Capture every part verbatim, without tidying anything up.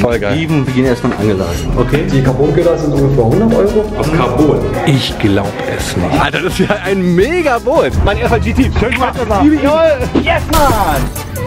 Voll geil. Motiven, wir gehen erstmal Angeladen. Okay? Die Carbonköder sind ungefähr hundert Euro. Aus Carbon. Ich glaube es nicht. Alter, das ist ja ein mega Boot. Mein erster G T. Schön gemacht. Yes, Mann!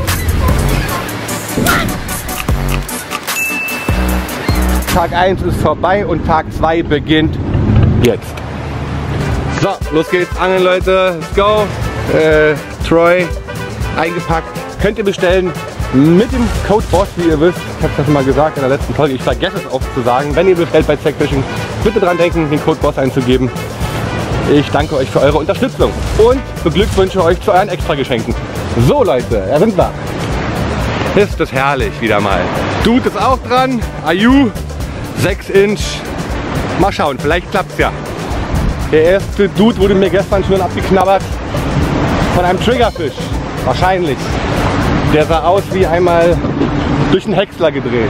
Tag eins ist vorbei und Tag zwei beginnt jetzt. So, los geht's. Angeln, Leute. Let's go. Äh, Troy, eingepackt. Könnt ihr bestellen mit dem Code BOSS, wie ihr wisst. Ich habe das mal gesagt in der letzten Folge. Ich vergesse es oft zu sagen. Wenn ihr bestellt bei Zack Fishing, bitte dran denken, den Code BOSS einzugeben. Ich danke euch für eure Unterstützung und beglückwünsche euch zu euren Extrageschenken. So, Leute, da sind wir. Ist das herrlich wieder mal. Dude ist auch dran. Ayu, sechs Inch. Mal schauen, vielleicht klappt's ja. Der erste Dude wurde mir gestern schon abgeknabbert von einem Triggerfisch. Wahrscheinlich. Der sah aus wie einmal durch einen Häcksler gedreht.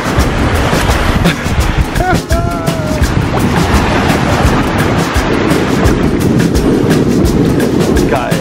Geil.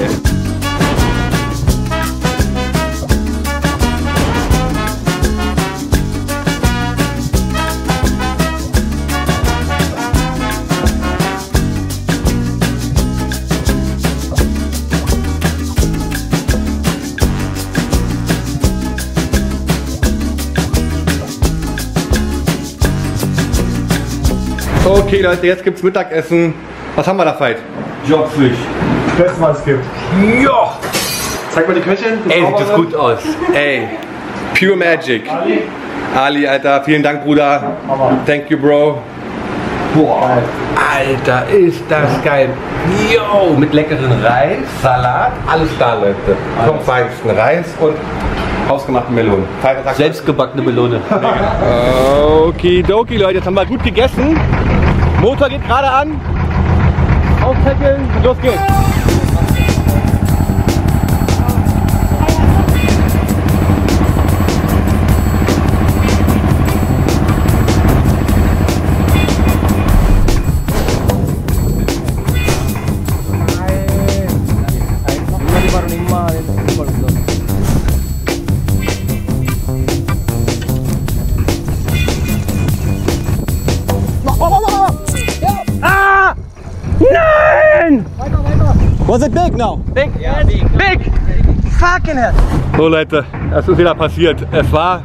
Okay Leute, jetzt gibt's Mittagessen. Was haben wir da, Veit? Jobfisch. Beste, was es gibt. Ja! Zeig mal die Köchin. Ey, sieht das gut aus. Ey, Pure Magic. Ali. Ali, Alter, vielen Dank, Bruder. Hammer. Thank you, Bro. Boah, Alter, ist das geil. Yo, mit leckeren Reis, Salat, alles da, Leute. Vom feinsten Reis und hausgemachten Melonen. Selbstgebackene Melone. Okidoki, Leute, jetzt haben wir gut gegessen. Motor geht gerade an. Aufpäckeln, los geht's. Ah! Nein! Was it big now? Big! Ja, big. Big! Fucking hell. So Leute, es ist wieder passiert. Es war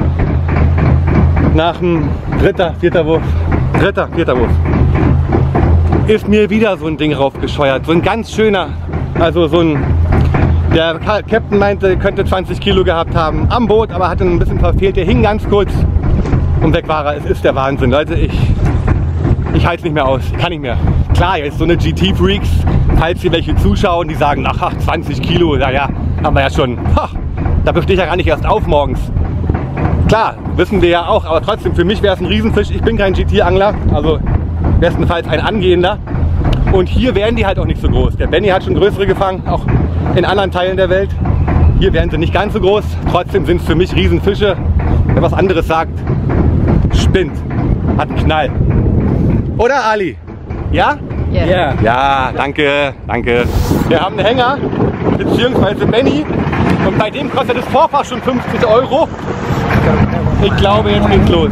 nach dem dritter, vierter Wurf, dritter, vierter Wurf, ist mir wieder so ein Ding raufgescheuert. So ein ganz schöner, also so ein, der Captain meinte, könnte zwanzig Kilo gehabt haben am Boot, aber hatte ein bisschen verfehlt. Der hing ganz kurz und weg war er. Es ist der Wahnsinn, Leute. Ich, ich halte es nicht mehr aus. Ich kann nicht mehr. Klar, jetzt so eine G T-Freaks, falls hier welche zuschauen, die sagen, ach, zwanzig Kilo, naja, haben wir ja schon. Ha, dafür stehe ich ja gar nicht erst auf morgens. Klar, wissen wir ja auch, aber trotzdem, für mich wäre es ein Riesenfisch. Ich bin kein G T-Angler, also bestenfalls ein angehender. Und hier wären die halt auch nicht so groß. Der Benny hat schon größere gefangen, auch in anderen Teilen der Welt. Hier wären sie nicht ganz so groß. Trotzdem sind es für mich Riesenfische. Wer was anderes sagt, spinnt. Hat einen Knall. Oder, Ali? Ja? Ja. Yeah. Ja, danke, danke. Wir haben einen Hänger, beziehungsweise Benny. Und bei dem kostet das Vorfach schon fünfzig Euro. Ich glaube, jetzt geht's los.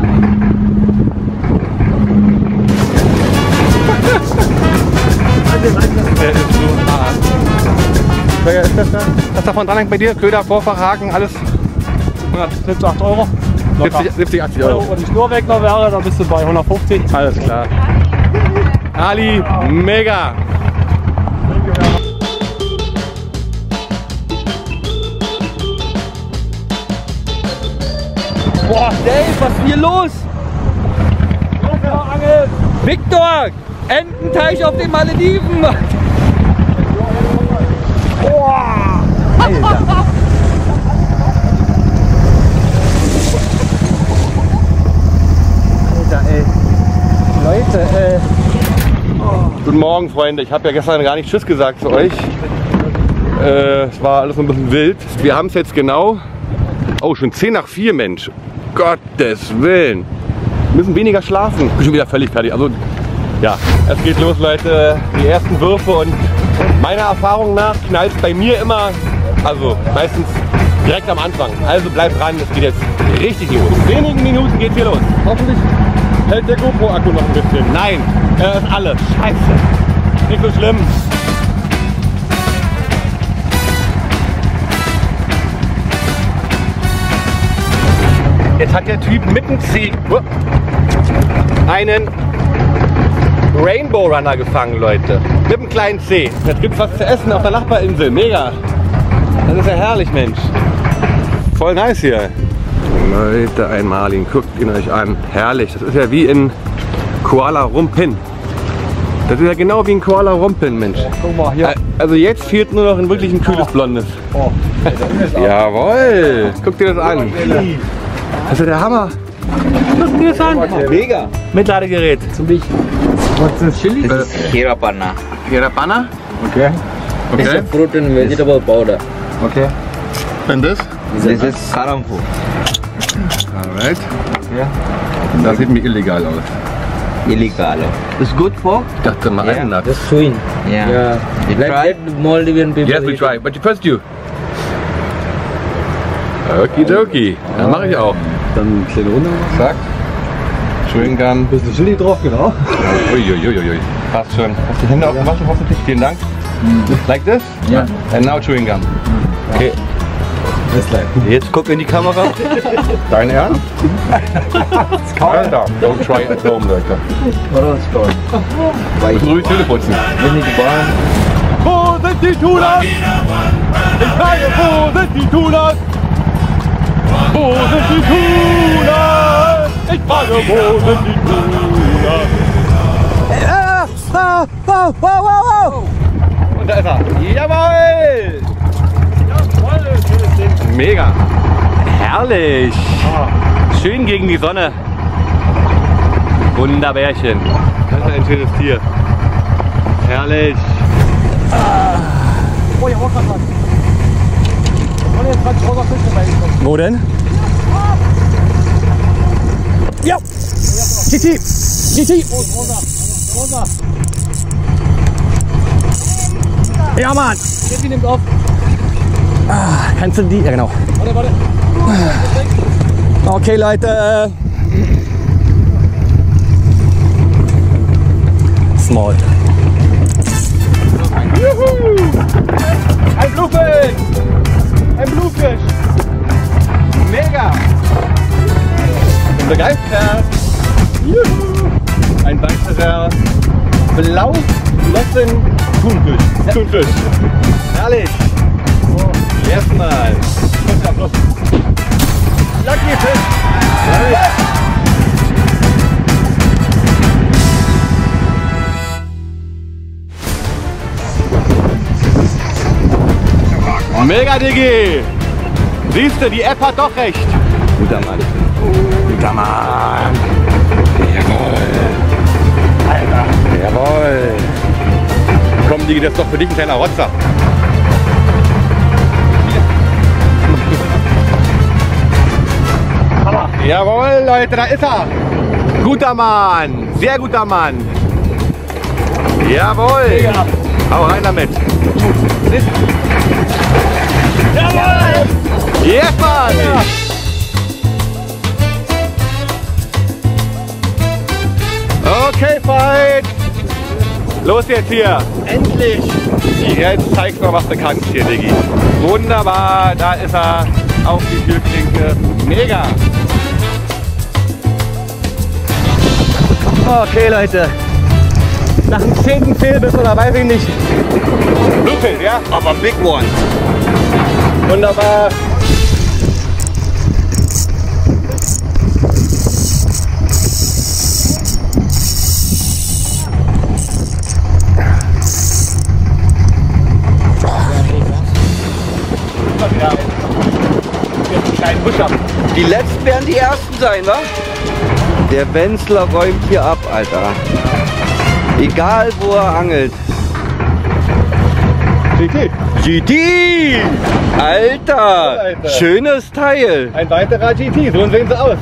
Der ist so hart. Wer ist das da? Was davon dran hängt bei dir? Köder, Vorfach, Haken, alles? hundertsiebzig, acht Euro. siebzig, siebzig, achtzig Euro. Und die Schnur weg noch wäre, dann bist du bei hundertfünfzig. Alles klar. Ali, mega! Boah, Dave, was ist hier los? Victor! Ententeich auf den Malediven! Boah! Alter! Alter, ey! Leute, äh... Oh. Guten Morgen, Freunde. Ich habe ja gestern gar nicht Tschüss gesagt zu euch. Äh, es war alles so ein bisschen wild. Wir haben es jetzt genau... Oh, schon zehn nach vier, Mensch. Gottes Willen. Wir müssen weniger schlafen. Ich bin schon wieder völlig fertig. Also, ja, es geht los, Leute. Die ersten Würfe und meiner Erfahrung nach knallt es bei mir immer, also meistens Direkt am Anfang. Also bleibt dran, es geht jetzt richtig los. In wenigen Minuten geht's hier los. Hoffentlich hält der GoPro-Akku noch ein bisschen. Nein, er ist alle. Scheiße. Nicht so schlimm. Jetzt hat der Typ mit dem C einen Rainbow Runner gefangen, Leute. Mit einem kleinen C. Jetzt gibt's was zu essen auf der Nachbarinsel. Mega. Das ist ja herrlich, Mensch. Voll nice hier. Leute, ein Marlin. Guckt ihn euch an. Herrlich. Das ist ja wie in Kuala Lumpur. Das ist ja genau wie ein Kuala Lumpur, Mensch. Guck mal hier. Also jetzt fehlt nur noch ein wirklich ein kühles Blondes. Oh. Jawohl. Guck dir das an. Das ist ja der Hammer. Guck dir das an. Mega. Mitladegerät. Zum Dich. Was ist Chili? This is Hira Panna. Hier der Banner. Okay. This Okay. is fruit and vegetable powder. Okay. Und das? This is karamfu. Alright. Das sieht mir illegal aus. Illegal. It's good for? Ich dachte mal Yeah. Eisennacht. Just chewing. Yeah. Yeah. You like try? that Maldivian people. Yes, we eat try. But first you. Okidoki. Das mache ich auch. Dann eine kleine Runde. Zack. Chewing Gum. Bisschen Chili drauf, genau. Uiuiuiui. Passt schon. Hast du die Hände aufgewaschen hoffentlich? Vielen Dank. Like this? Yeah. And now chewing gum. Okay. Jetzt guck in die Kamera. Dein Ernst? Alter, don't try at home, Leute. What else called? Müssen ruhig Zähne putzen. We need to burn. Wo sind die Tunas? Ich frage, wo sind die Tunas? Wo sind die Tunas? Ich frage, wo sind die Tunas? Ah, ah, ah, wow, wow, wow. Und da ist er. Jawohl! Mega. Herrlich. Schön gegen die Sonne. Wunderbärchen. Das ist ein schönes Tier. Herrlich. Oh, ja, auch was. Und jetzt hat großer Fisch vorbeigekommen. Wo denn? Ja! G T! G T! Rosa. Rosa. Ja, Mann! Steffi nimmt auf. Ah, kannst du die? Ja, genau. Warte, warte. Okay, Leute. Small. Juhu! Ein Bluefisch! Ein Bluefisch! Mega! Bin begeistert! Juhu! Ein weiterer blau-flossen Thunfisch. Thunfisch. Herrlich! Erstmal. Lucky Fisch! Mega, Diggi! Siehst du, die App hat doch recht. Guter Mann. Guter Mann. Jawohl. Alter. Jawohl. Komm, Diggi, das ist doch für dich ein kleiner Rotzer. Jawohl, Leute, da ist er. Guter Mann. Sehr guter Mann. Jawohl. Ja. Hau rein damit. Jawohl! Yes, Mann! Ja. Okay, Fight! Los jetzt hier! Endlich! Jetzt zeigst du mal, was du kannst hier, Diggi. Wunderbar, da ist er. Auf die Türklinke. Mega! Okay, Leute. Nach dem zehnten Fehlbiss oder weiß ich nicht. Bluefish, ja? Aber big one. Wunderbar. Die letzten werden die ersten sein, wa? Der Wenzler räumt hier ab, Alter. Egal wo er angelt. G T. G T! Alter! Alter. Schönes Teil. Ein weiterer G T, so sehen sie aus.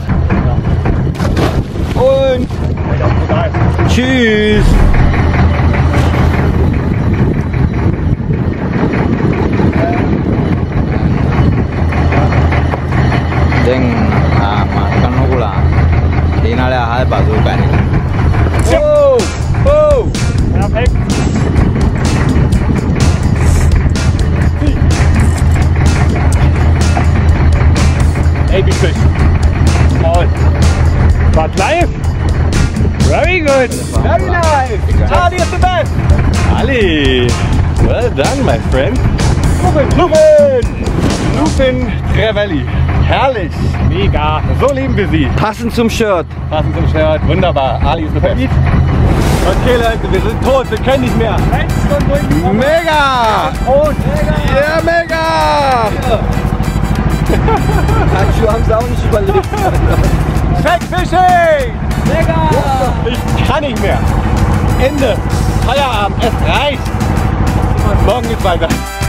Und tschüss. bezahlbar, so geil. Oh, oh. Perfekt. Baby fish. Small. But live. Very good. Very nice. Ali is the best. Ali. Well done, my friend. Lupin. Lupin. Lupin Trevelli. Herrlich. Mega. So lieben wir sie. Passend zum Shirt. Passend zum Shirt. Wunderbar. Ali ist the best. Okay, Leute, wir sind tot. Wir können nicht mehr. Mega. Und mega. Ja, mega. Handschuhe haben sie auch nicht überlebt. Fake Fishing. Mega. Ich kann nicht mehr. Ende. Feierabend. Es reicht. Morgen geht's weiter.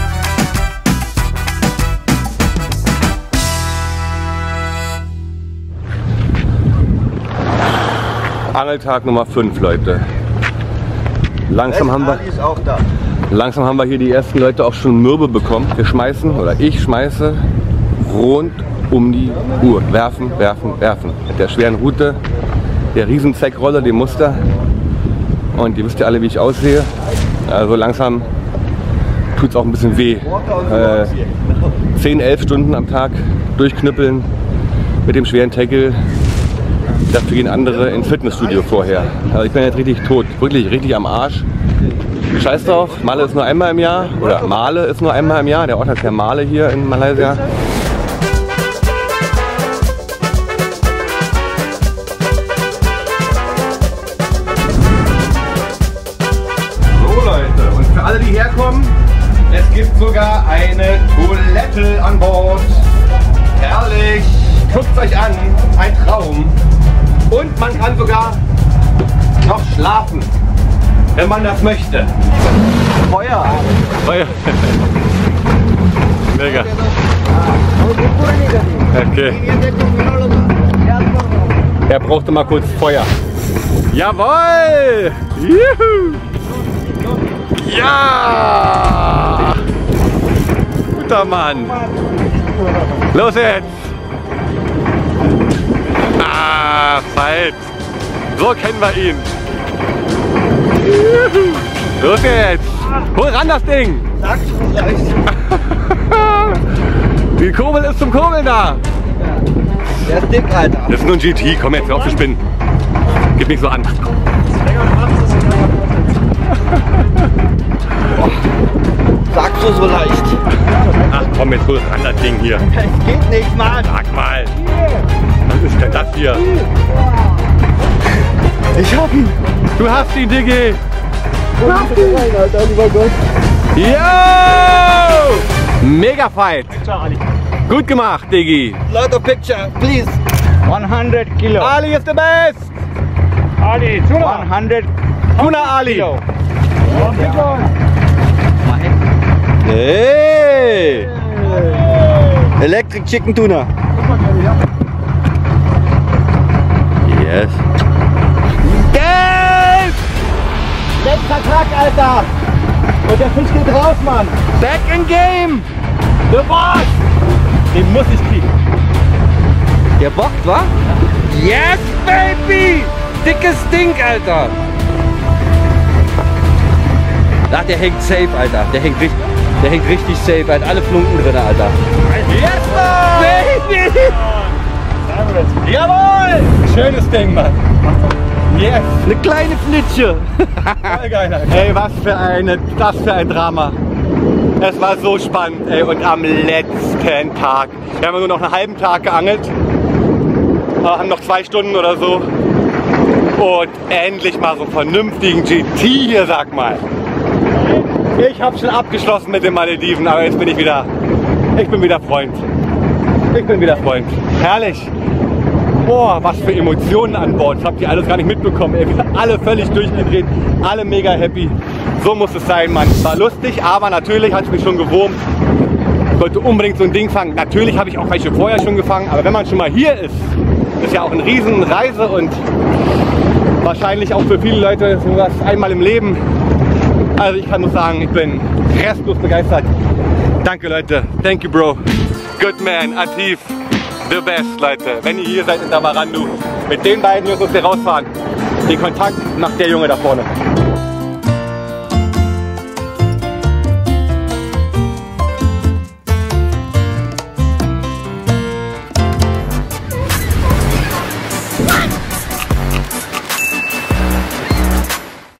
Angeltag Nummer fünf, Leute. Langsam haben, wir, Ali ist auch da. langsam haben wir hier die ersten Leute auch schon Mürbe bekommen. Wir schmeißen, oder ich schmeiße, rund um die Uhr. Werfen, werfen, werfen. Mit der schweren Rute, der riesen Zeckrolle, dem Muster. Und ihr wisst ja alle, wie ich aussehe. Also langsam tut es auch ein bisschen weh. Äh, zehn, elf Stunden am Tag durchknüppeln mit dem schweren Tackle. Dafür gehen andere ins Fitnessstudio vorher. Also ich bin jetzt richtig tot, wirklich richtig am Arsch. Scheiß drauf, Male ist nur einmal im Jahr, oder Male ist nur einmal im Jahr. Der Ort heißt ja Male hier in Malaysia. So Leute, und für alle, die herkommen, es gibt sogar eine Toilette an Bord. Herrlich, guckt euch an, ein Traum. Und man kann sogar noch schlafen, wenn man das möchte. Feuer. Feuer. Mega. Okay. Er brauchte mal kurz Feuer. Jawohl! Juhu! Ja! Guter Mann! Los jetzt! Ah, Fight! So kennen wir ihn! Juhu! Los jetzt! Hol ran das Ding! Die Kurbel ist zum Kurbeln da! Der ist dick, Alter. Das ist nur ein G T, komm jetzt, hör auf zu spinnen. Gib mich so an. Sagst du so leicht? Ach komm, jetzt hol ran das Ding hier. Es geht nicht, Mann. Sag mal. Was ist denn das hier? Ich hab ihn. Du hast ihn, Diggi. Du hast ihn. Alter, lieber Gott. Yo! Mega Fight. Gut gemacht, Diggi. Lot of picture, please. hundred kilo. Ali is the best. Ali, Tuna. hundred. Tuna Ali. Hey! Electric Chicken Tuna. Yes. Gelb! Letzter Tag, Alter. Und der Fisch geht raus, Mann. Back in game. The Boss. Den muss ich kriegen. Der bockt, wa? Yes, baby! Dickes Ding, Alter. Ach, der hängt safe, Alter. Der hängt richtig, der hängt richtig safe. Er hat alle Flunken drin, Alter. Yes, baby! Jawohl! Schönes Ding, Mann. Yes! Eine kleine Flitsche. Voll geil, Alter. Ey, was für eine, das für ein Drama. Es war so spannend, ey. Und am letzten Tag, wir haben nur noch einen halben Tag geangelt, haben noch zwei Stunden oder so. Und endlich mal so einen vernünftigen G T hier, sag mal. Ich habe schon abgeschlossen mit den Malediven, aber jetzt bin ich wieder, ich bin wieder Freund. Ich bin wieder Freund. Herrlich. Boah, was für Emotionen an Bord. Das habt ihr alles gar nicht mitbekommen. Ey. Wir sind alle völlig durchgedreht, alle mega happy. So muss es sein, Mann. War lustig, aber natürlich hat es mich schon gewurmt. Ich wollte unbedingt so ein Ding fangen. Natürlich habe ich auch welche vorher schon gefangen, aber wenn man schon mal hier ist, ist ja auch eine riesen Reise und wahrscheinlich auch für viele Leute sowas einmal im Leben. Also ich kann nur sagen, ich bin restlos begeistert. Danke Leute, thank you bro. Good man, Atif, the best Leute. Wenn ihr hier seid in Tamarandu, Mit den beiden Jungs muss wir rausfahren. Den Kontakt macht der Junge da vorne.